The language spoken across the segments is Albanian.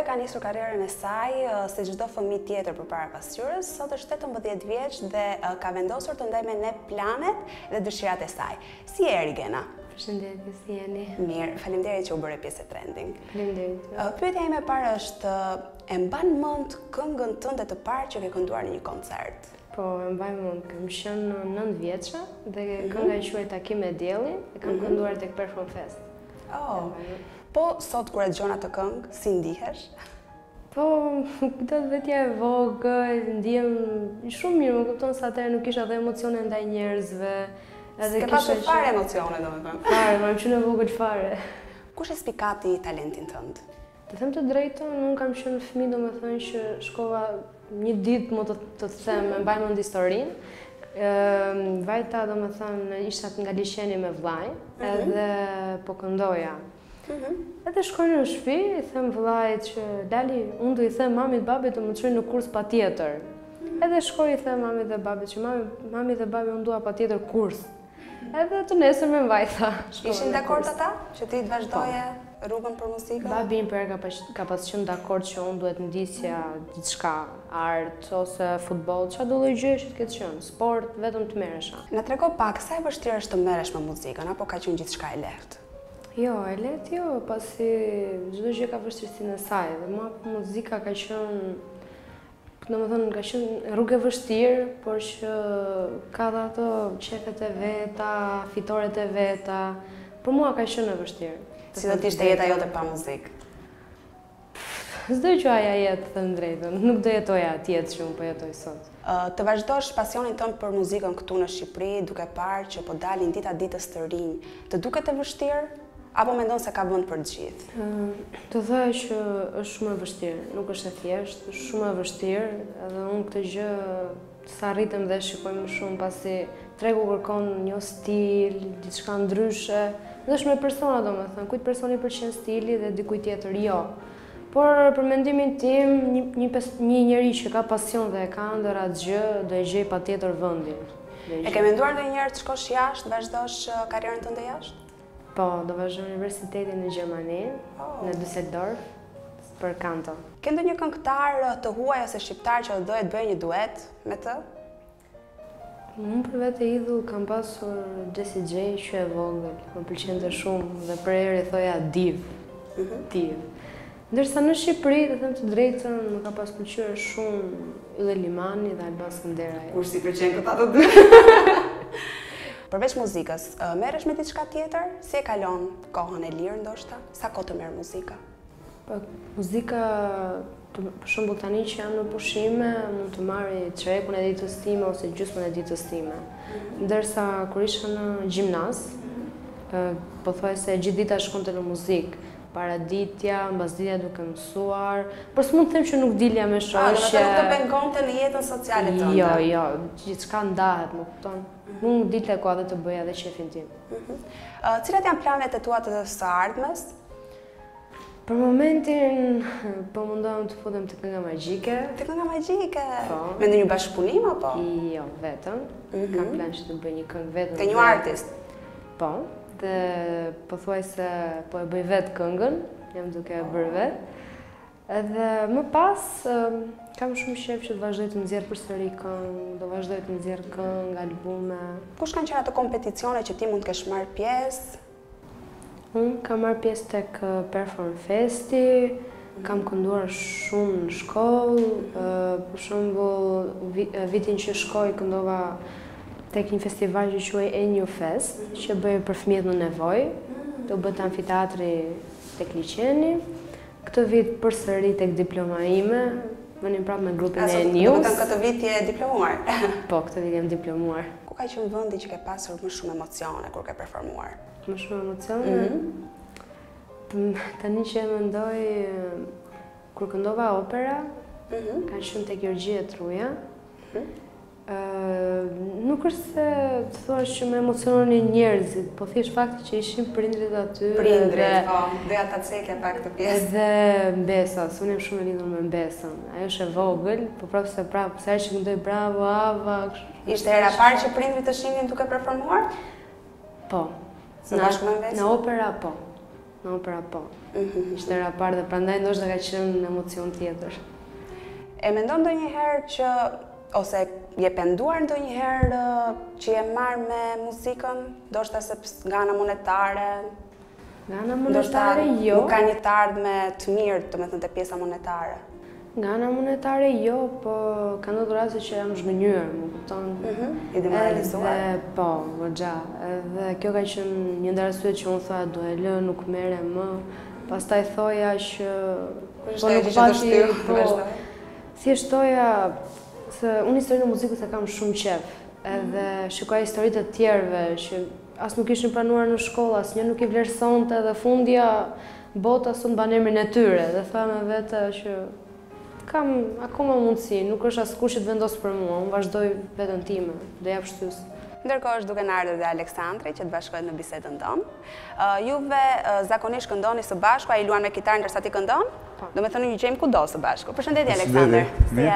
ka nisur karrierën e saj si çdo fëmijë tjetër përpara pasqyrës, sot është 18 vjeç dhe ka vendosur të ndajë me ne planet dhe dëshirat e saj. Si je Erigena? Përshëndetje, si jeni? Mirë, faleminderit që u bëre pjesë e trending. Faleminderit. Pyetja ime e parë është, e mban mend këngën tënde të parë që ke kënduar në një koncert? Po, e mbaj mend, kam qenë 9 vjeçë dhe kënga e quajtur Takim me diellin e kam kënduar tek Perform Fest. Oh. Po sot kur e dëgjon atë këngë, si ndihesh? Po, këtë vetja e vogël, ndihem shumë mirë, më kupton se atëherë nuk kisha dhe emocione ndaj njerëzve. Ke pasur fare emocione, domethënë. Fare, më qenë e vogël fare. Kush e spikati talentin tënd? Të them të drejtën, unë kam qenë fëmijë, domethënë që shkova një ditë më të them, e mbaj mend historinë. Vajta, domethënë, isha nga liçeni me vllai, edhe po këndoja. Edhe shkoj në shtëpi, i them vllait që Lali, unë do i them mamit babit të më çojnë në kurs patjetër. Edhe shkoj i them mamit dhe babit që mami dhe babi unë dua patjetër kurs. Edhe të nesër me mbajta. Ishin dakord ata që ti të vazhdoje rrugën për muzikën? Babi im ka pas qenë dakord që unë duhet ndisja diçka, art ose futboll, çfarë do lloj gjëje që të ketë qenë, sport, vetëm të merresha. Na trego pak, sa e vështirë është të merresh me muzikën apo ka qenë gjithçka e lehtë? Jo, e lehtë jo, pasi çdo gjë ka vështirësinë e saj dhe mua muzika ka qenë, domethënë ka qenë rrugë e vështirë, por që ka dhe ato qefet e veta, fitoret e veta. Për mua ka qenë e vështirë. Si do t'ishte jeta jote pa muzikë? S'do quaja jetë të drejtën, nuk do jetoja atë jetë që unë po jetoj sot. Të vazhdosh pasionin tënd për muzikën këtu në Shqipëri, duke parë që po dalin dita ditës të rinj, të duket e vështirë? Apo mendon se ka vend për të gjithë? Të thoya që është shumë e vështirë, nuk është e thjeshtë, është shumë e vështirë, edhe unë këtë gjë sa rritem dhe shikoj më shumë pasi tregu kërkon një stil, diçka ndryshe, dhe është me persona domethënë, kujt personi pëlqen stili dhe dikujt tjetër jo. Por për mendimin tim, një njeri që ka pasion dhe e ka ëndër atë gjë, do e gjej patjetër vendin. E ke menduar ndonjëherë të shkosh jashtë, të vazhdosh karrierën tënde jashtë? Po, do vazhdoj universitetin në Gjermani, në Düsseldorf, për kanto. Ke ndonjë këngëtar të huaj ose shqiptar që doje të bëje një duet me të? Unë për vete idhull kam pasur Jessie J që e vogël, më pëlqente shumë dhe për herë i thoja div. Div. Ndërsa në Shqipëri, të them të drejtën, më ka pas pëlqyer shumë Ylli Limani dhe Alban Skënderaj. Kush si pëlqen këta të dy? Përveç muzikës, merresh me diçka tjetër? Si e kalon kohën e lirë ndoshta? Sa kohë të merr muzika? Po, muzika, për shembull tani që jam në pushime, mund të marri çerekun e ditës time ose gjysmën e ditës time. Ndërsa kur isha në gjimnaz, pothuajse gjithë dita shkonte në muzikë. Paraditja, mbasditja duke mësuar, por s'mund të them që nuk dilja me shoqe. Nuk të pengonte në jetën sociale tënde? Jo, jo, gjithçka ndahet, më kupton. Mund dilte koha dhe të bëja edhe qefin tim. Cilat janë planet e tua të së ardhmes? Për momentin, po mundohem të futem të kënga magjike. Të kënga magjike? Po. Me ndonjë bashkëpunim apo? Jo, vetëm. Kam plan që të bëj një këngë vetëm. Ke një artist? Po. Dhe pothuajse po e bëj vetë këngën, jam duke e bërë vetë. Edhe më pas, kam shumë qejf që të vazhdoj të nxjerr përsëri këngë, do vazhdoj të nxjerr këngë, albume. Kush kanë qenë ato kompeticione që ti mund të kesh marrë pjesë? Unë kam marrë pjesë tek Perform Festi, kam kënduar shumë në shkollë, për shembull vitin që shkoj këndova tek një festival që quhej Enju Fest, që bëj për fëmijët në nevojë, do bëhet amfiteatri tek liçeni. Këtë vit përsëri tek diploma ime, vënim prapë me grupin e Enjus. Do të thënë këtë vit je diplomuar? Po, këtë vit jam diplomuar. Ku ka qenë vendi që ke pasur më shumë emocione kur ke performuar? Më shumë emocione? Tani që e mendoj, kur këndova opera, ka qenë tek Gjorgjia Truja. Nuk është se të thuash që me emociononin njerëzit, po thjesht fakti që ishin prindrit aty. Prindrit, po, doja ta cekja pak këtë pjesë. Edhe Mbesa, unë jam shumë e lidhur me Mbesën. Ajo është e vogël, po prapë se sa herë që këndoj bravo, Ava. Ishte hera parë që prindrit të shihnin duke performuar? Po. Së bashku me Mbesën? Në opera, po. në opera po. Ishte era parë dhe prandaj ndoshta ka qenë në emocion tjetër. E mendon ndonjëherë që ose je penduar ndonjëherë që je marrë me muzikën, ndoshta sepse nga ana monetare? Nga ana monetare jo. Nuk ka një të ardhme të mirë, domethënë te pjesa monetare. Nga ana monetare jo, po ka ndodhur raste që jam zhgënjur, më kupton? I demoralizuar. Edhe po, goxha. Edhe kjo ka qenë një ndër arsyet që unë tha do e lë, nuk merre më. Pastaj thoja që po nuk pati, po. Thjesht thoja se unë historinë e muzikës e kam shumë qef. Edhe shikoj historitë të tjerëve që as nuk ishin pranuar në shkollë, asnjë nuk i vlerësonte dhe fundja bota sot mban emrin e tyre. Dhe tha me vete që kam akoma mundësi, nuk është askush që të vendos për mua, unë vazhdoj veten time, do jap shtys. Ndërkohë është duke në ardhur dhe Aleksandri që të bashkohet në bisedën tonë. Juve zakonisht këndoni së bashku, ai luan me kitarë ndërsa ti këndon? Do me thënë ju gjejmë kudo së bashku. Përshëndetje Aleksandër. Mirë.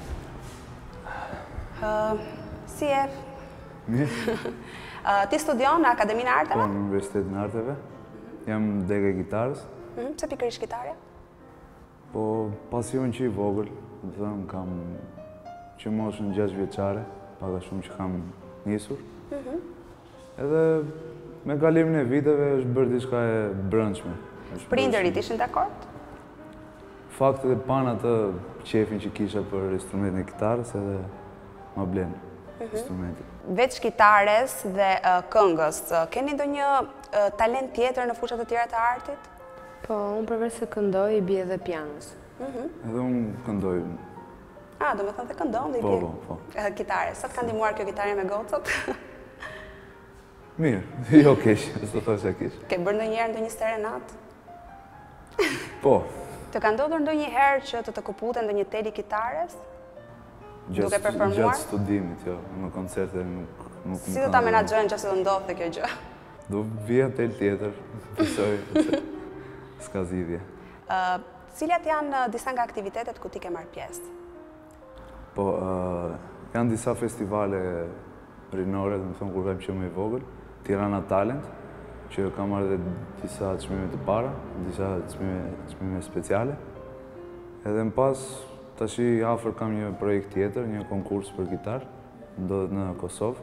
Si je? Mirë. Ti studion në Akademinë e Arteve? Po, në Universitetin e Arteve. Jam dega e gitarës. Pse pikërisht kitarja? Po, pasion që i vogël, më thëmë, kam që moshën 6 vjeçare, paka shumë që kam njësur. Edhe me kalimin e viteve është bërë diçka e brëndshme. Prindërit ishin dakord? Faktet e pan atë qefin që kisha për instrumentin e kitarës edhe ma blenë instrumentin. Veç kitares dhe këngës, keni ndonjë talent tjetër në fushat të tjera të artit? Po, unë përveç se këndoj, i bie edhe pianos. Edhe unë këndoj. Do me thënë dhe këndon dhe i bie kitare. Sa të ka ndihmuar kjo kitare me gocët? Mirë, jo keq, s'do thosha keq. Ke bërë ndonjëherë ndonjë serenat? Po. Të ka ndodhur ndonjëherë që të kuputen ndonjë teli kitares? Duke performuar? Gjatë studimit, jo, në koncerte nuk Si do ta menaxhojnë nëse do ndodhte kjo gjë? Do vija tel tjetër, besoj, s'ka zgjidhje. Cilat janë disa nga aktivitetet ku ti ke marrë pjesë? Po, janë disa festivale rinore, dhe më thonë kur kam qenë më i vogël, Tirana Talent, që kam marrë dhe disa çmime të para, disa çmime speciale. Edhe më pas, tashi afër kam një projekt tjetër, një konkurs për kitar, ndodhet në Kosovë.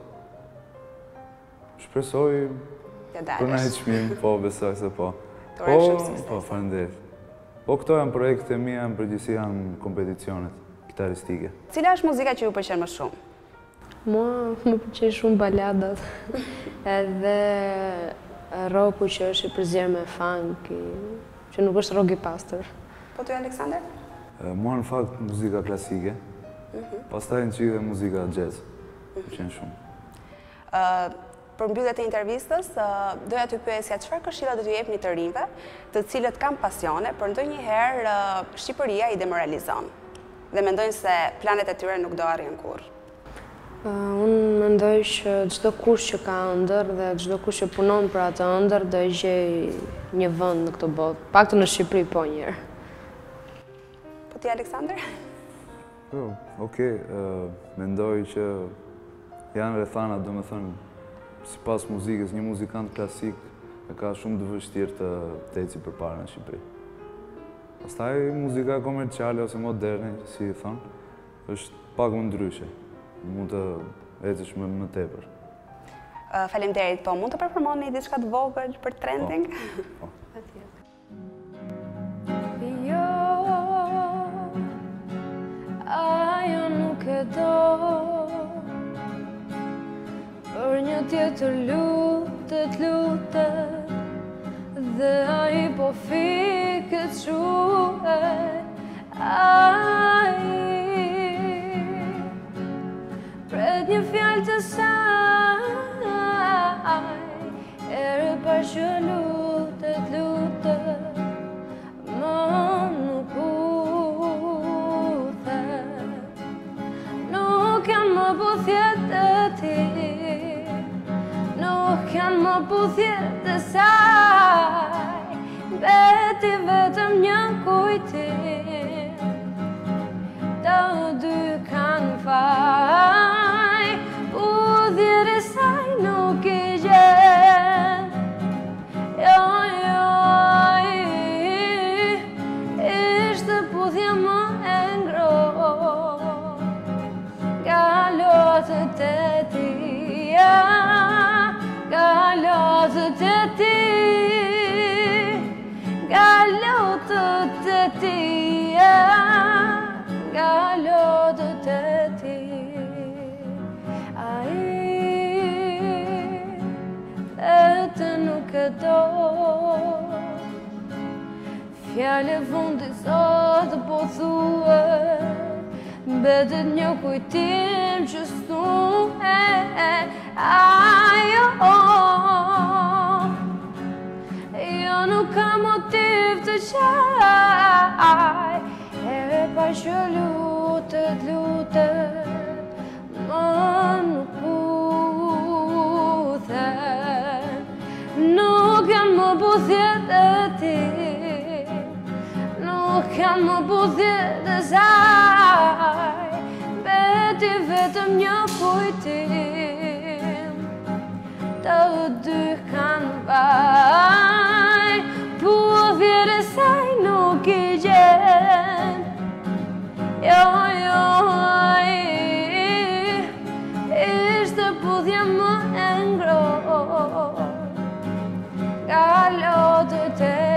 Shpresoj për në e çmim, po, besoj se po. Po, faleminderit. Po, këto janë projekte mia, në përgjithësi janë kompeticionet kitaristike. Cila është muzika që ju pëlqen më shumë? Mua më pëlqen shumë baladat, edhe rocku që është i përzierë me funk, që nuk është rock i pastër. Po ty, Aleksandër? Mua në fakt muzika klasike, pastaj në qikë dhe muzika jazz, pëlqen shumë. Për mbyllet e intervistës, doja t'ju pyesja çfarë këshilla do t'ju jepni të rinjve, të cilët kanë pasione, por ndonjëherë Shqipëria i demoralizon dhe mendojnë se planet e tyre nuk do arrijnë kurrë. Unë mendoj që çdo kush që ka ëndër dhe çdo kush që punon për atë ëndër do gjej një vend në këtë botë, paktën në Shqipëri po një herë. Po ti, Aleksandër? Po, okej, mendoj që janë rrethana, domethënë, sipas muzikës, një muzikant klasik e ka shumë të vështirë të eci përpara në Shqipëri. Pastaj muzika komerciale ose moderne, si i thonë, është pak më ndryshe. Mund të ecesh më tepër. Faleminderit, po mund të performoni diçka të vogël për trending? Po. Jo, ajo nuk e do për një tjetër lutet dhe ai po fiket shuhet ai pret një fjalë të saj erë pa që lutet më nuk uthet nuk janë më puthjet e ti nuk janë më puthjet e saj beti vetëm një kujtim të dy kanë faj puthjet e saj nuk i gjen jo tia nga lodët e ti. Ai vetë nuk e do, fjale fundi sot po thue, mbetet një kujtim që s'tuhet. Ajo, jo nuk ka motiv të qaj, e pa që lutet, më nuk puthen, nuk janë më buzjet e ti, nuk janë më buzjet e saj, beti vetëm një kujtim, të dy kanë vaj, puthjet e saj nuk i gjen. Jo, ai ishte puthja më e ngrohtë nga lodët e